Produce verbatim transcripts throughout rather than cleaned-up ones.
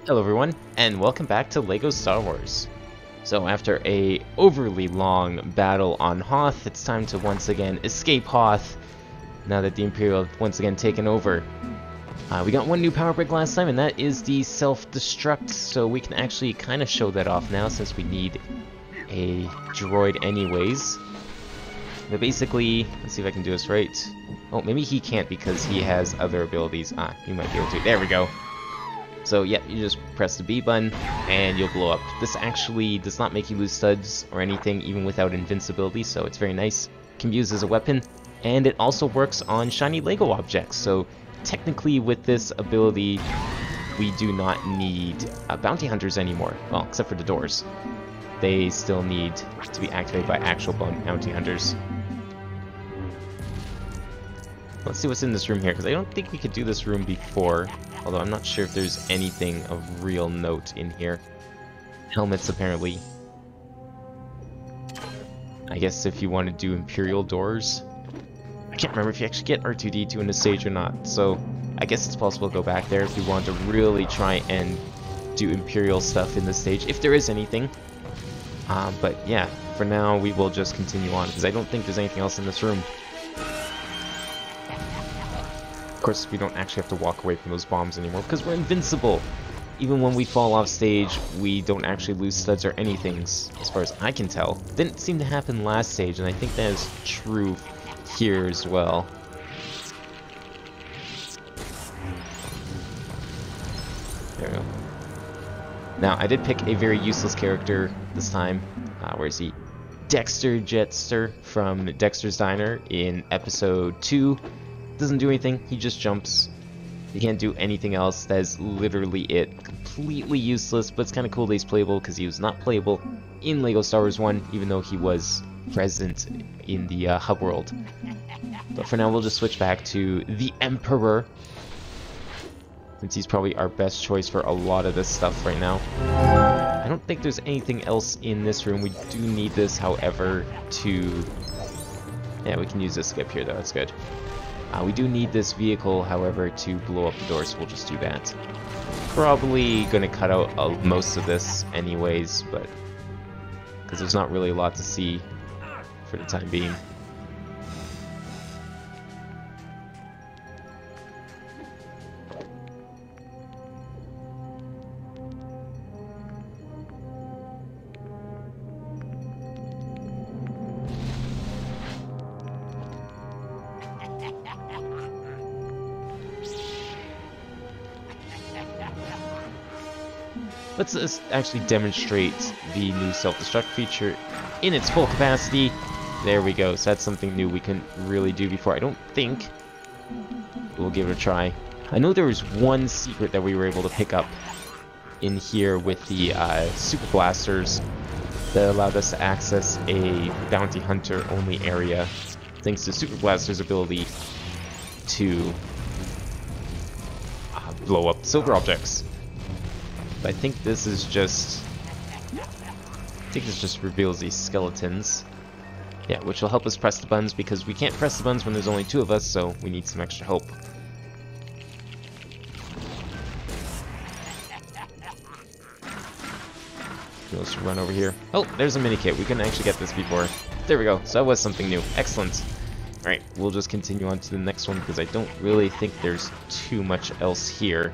Hello everyone, and welcome back to LEGO Star Wars. So after a overly long battle on Hoth, it's time to once again escape Hoth, now that the Imperial have once again taken over. Uh, we got one new power brick last time, and that is the self-destruct, so we can actually kind of show that off now since we need a droid anyways. But basically, let's see if I can do this right. Oh, maybe he can't because he has other abilities. Ah, you might be able to. There we go. So yeah, you just press the B button and you'll blow up. This actually does not make you lose studs or anything, even without invincibility, so it's very nice. Can be used as a weapon, and it also works on shiny LEGO objects. So technically with this ability, we do not need uh, bounty hunters anymore. Well, except for the doors. They still need to be activated by actual bounty hunters. Let's see what's in this room here, because I don't think we could do this room before. Although I'm not sure if there's anything of real note in here. Helmets, apparently. I guess if you want to do Imperial doors. I can't remember if you actually get R two D two in the stage or not. So I guess it's possible to go back there if we want to really try and do Imperial stuff in this stage, if there is anything. Uh, but yeah, for now we will just continue on, because I don't think there's anything else in this room. Of course, we don't actually have to walk away from those bombs anymore because we're invincible. Even when we fall off stage, we don't actually lose studs or anything, as far as I can tell. Didn't seem to happen last stage, and I think that is true here as well. There we go. Now, I did pick a very useless character this time. Uh, where is he? Dexter Jetster from Dexter's Diner in episode two. Doesn't do anything, he just jumps. He can't do anything else. That is literally it. Completely useless, but it's kind of cool that he's playable because he was not playable in LEGO Star Wars one, even though he was present in the uh, hub world. But for now, we'll just switch back to the Emperor, since he's probably our best choice for a lot of this stuff right now. I don't think there's anything else in this room. We do need this, however, to... Yeah, we can use this skip here, though. That's good. Uh, we do need this vehicle, however, to blow up the door, so we'll just do that. Probably going to cut out uh, most of this anyways, but... because there's not really a lot to see for the time being. Let's uh, actually demonstrate the new self-destruct feature in its full capacity. There we go. So that's something new we couldn't really do before, I don't think. We'll give it a try. I know there was one secret that we were able to pick up in here with the uh, Super Blasters that allowed us to access a bounty hunter only area, thanks to Super Blaster's ability to uh, blow up silver objects. But I think this is just... I think this just reveals these skeletons. Yeah, which will help us press the buttons, because we can't press the buttons when there's only two of us, so we need some extra help. Let's run over here. Oh, there's a mini kit. We couldn't actually get this before. There we go. So that was something new. Excellent. Alright, we'll just continue on to the next one, because I don't really think there's too much else here.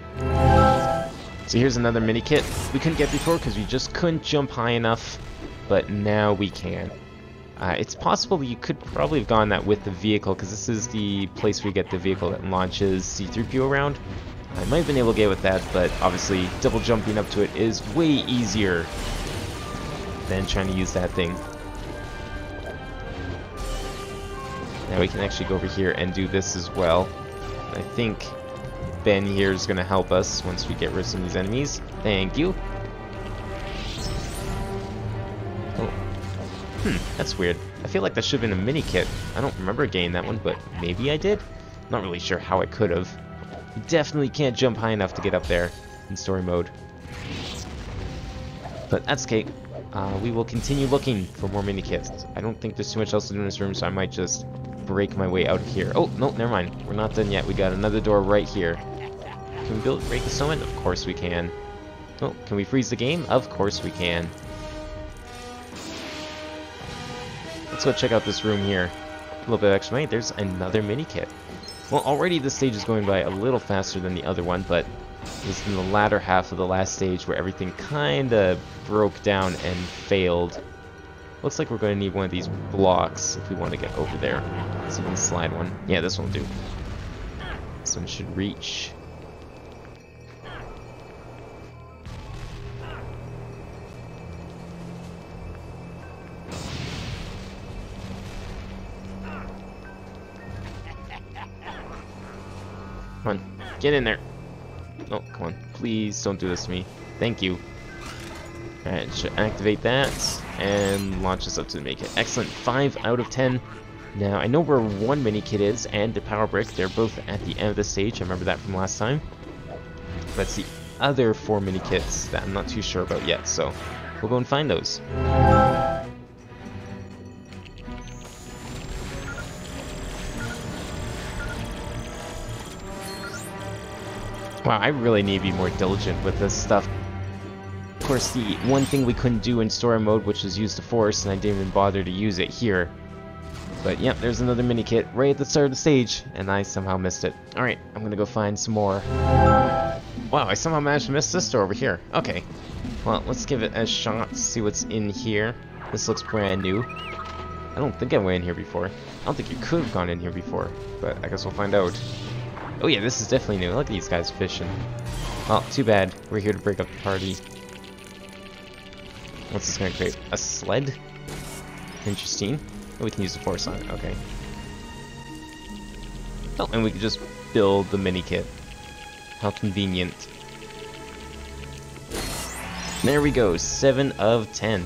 So here's another mini kit we couldn't get before because we just couldn't jump high enough, but now we can. Uh, it's possible that you could probably have gone that with the vehicle, because this is the place where you get the vehicle that launches C three P O around. I might have been able to get with that, but obviously double jumping up to it is way easier than trying to use that thing. Now we can actually go over here and do this as well. I think Ben here is going to help us once we get rid of some of these enemies. Thank you. Oh. Hmm, that's weird. I feel like that should have been a mini kit. I don't remember getting that one, but maybe I did? Not really sure how I could have. You definitely can't jump high enough to get up there in story mode. But that's okay. Uh, we will continue looking for more mini kits. I don't think there's too much else to do in this room, so I might just break my way out of here. Oh, no, never mind. We're not done yet. We got another door right here. Can we build break the snowman? Of course we can. Oh, can we freeze the game? Of course we can. Let's go check out this room here. A little bit of extra money. There's another mini kit. Well, already this stage is going by a little faster than the other one, but it was in the latter half of the last stage where everything kinda broke down and failed. Looks like we're going to need one of these blocks if we want to get over there. So we can slide one. Yeah, this one will do. This one should reach. Come on, get in there. Oh, come on. Please don't do this to me. Thank you. Alright, should activate that and launch us up to make it. Excellent. five out of ten. Now, I know where one mini kit is and the power brick. They're both at the end of the stage. I remember that from last time. That's the other four mini kits that I'm not too sure about yet, so we'll go and find those. Wow, I really need to be more diligent with this stuff. Of course, the one thing we couldn't do in story mode, which was use the Force, and I didn't even bother to use it here. But yep, there's another mini kit right at the start of the stage, and I somehow missed it. Alright, I'm gonna go find some more. Wow, I somehow managed to miss this door over here. Okay. Well, let's give it a shot, see what's in here. This looks brand new. I don't think I went in here before. I don't think you could have gone in here before, but I guess we'll find out. Oh yeah, this is definitely new. Look at these guys fishing. Well, too bad. We're here to break up the party. What's this gonna create? A sled? Interesting. Oh, we can use the Force on it. Okay. Oh, and we can just build the mini kit. How convenient. There we go. seven of ten.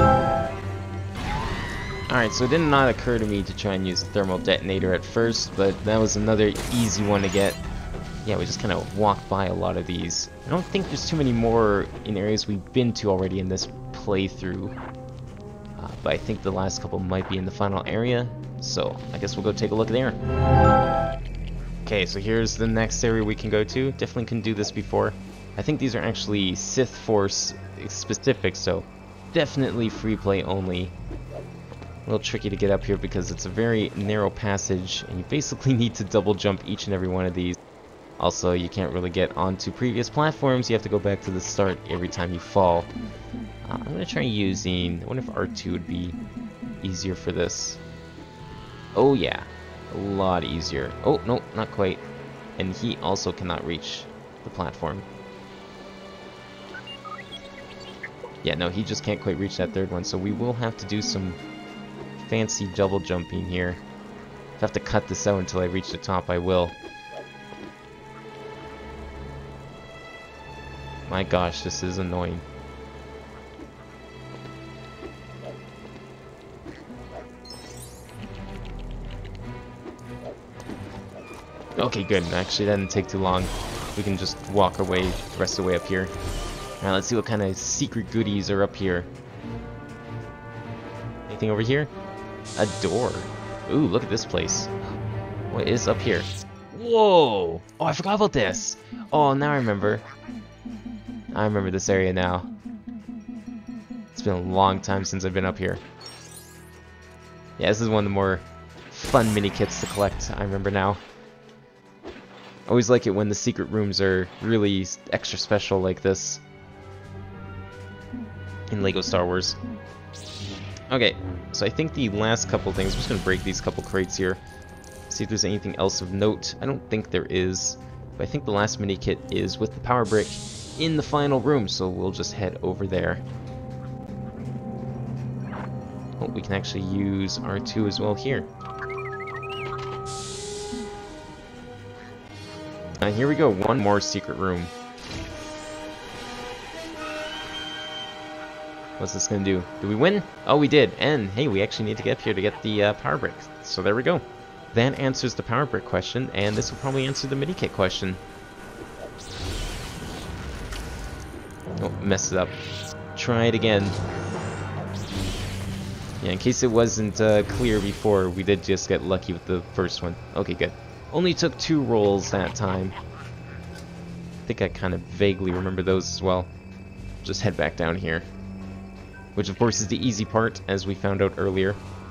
Alright, so it did not occur to me to try and use the thermal detonator at first, but that was another easy one to get. Yeah, we just kind of walked by a lot of these. I don't think there's too many more in areas we've been to already in this playthrough. Uh, but I think the last couple might be in the final area, so I guess we'll go take a look there. Okay, so here's the next area we can go to. Definitely couldn't do this before. I think these are actually Sith Force specific, so definitely free play only. A little tricky to get up here because it's a very narrow passage and you basically need to double jump each and every one of these. Also, you can't really get onto previous platforms. You have to go back to the start every time you fall. Uh, I'm going to try using... I wonder if R two would be easier for this. Oh yeah, a lot easier. Oh, no, not quite. And he also cannot reach the platform. Yeah, no, he just can't quite reach that third one, so we will have to do some fancy double jumping here. If I have to cut this out until I reach the top, I will. My gosh, this is annoying. Okay, good. Actually, that didn't take too long. We can just walk away the rest of the way up here. Alright, let's see what kind of secret goodies are up here. Anything over here? A door. Ooh, look at this place. What is up here? Whoa! Oh, I forgot about this! Oh, now I remember. I remember this area now. It's been a long time since I've been up here. Yeah, this is one of the more fun mini kits to collect, I remember now. I always like it when the secret rooms are really extra special like this in LEGO Star Wars. Okay, so I think the last couple things, I'm just going to break these couple crates here, see if there's anything else of note. I don't think there is, but I think the last mini kit is with the power brick in the final room, so we'll just head over there. Oh, we can actually use R two as well here. And here we go, one more secret room. What's this gonna do? Do we win? Oh, we did. And hey, we actually need to get up here to get the uh, power brick. So there we go. That answers the power brick question, and this will probably answer the mini kit question. Oh, messed it up. Try it again. Yeah, in case it wasn't uh, clear before, we did just get lucky with the first one. Okay, good. Only took two rolls that time. I think I kind of vaguely remember those as well. just head back down here. Which of course is the easy part, as we found out earlier.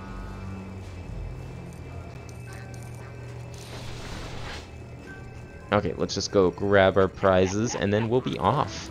Okay, let's just go grab our prizes and then we'll be off.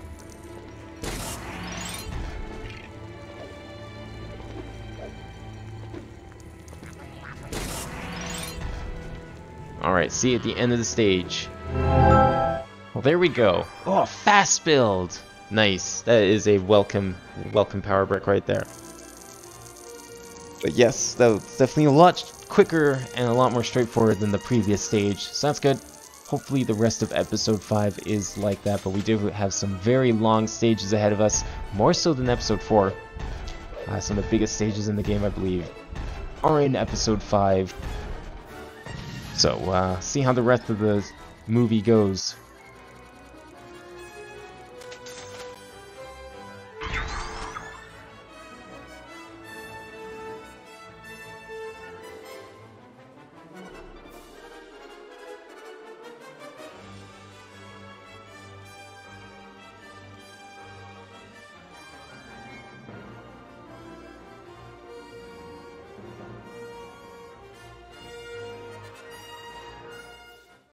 Alright, see you at the end of the stage. Well, there we go. Oh, fast build! Nice. That is a welcome, welcome power brick right there. But yes, that was definitely a lot quicker and a lot more straightforward than the previous stage. So that's good. Hopefully the rest of episode five is like that, but we do have some very long stages ahead of us, more so than episode four. Uh, some of the biggest stages in the game, I believe, are in episode five. So, uh, see how the rest of the movie goes.